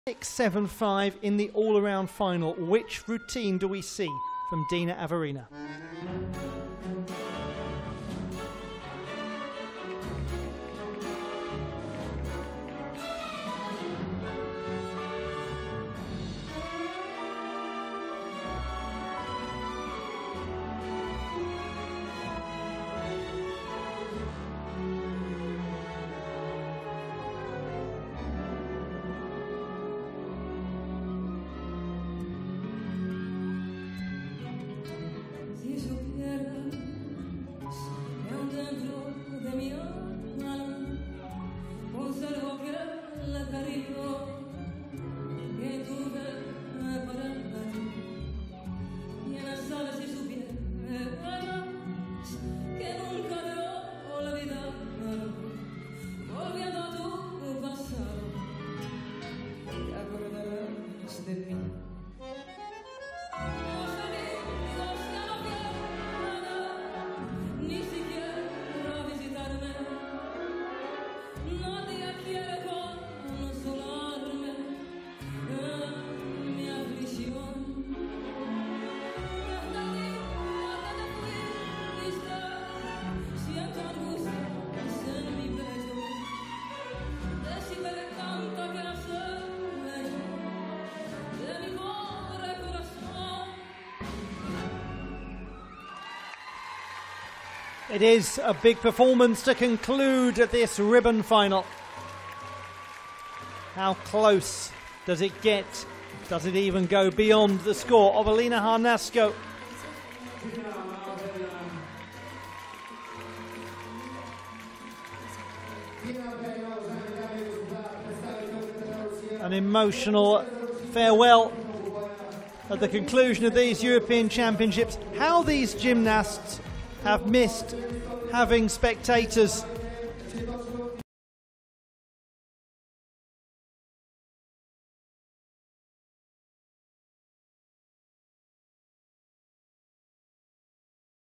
6-7-5 in the all-around final. Which routine do we see from Dina AVERINA? It is a big performance to conclude this ribbon final. How close does it get? Does it even go beyond the score of Alina Harnasko? An emotional farewell at the conclusion of these European Championships. How these gymnasts have missed having spectators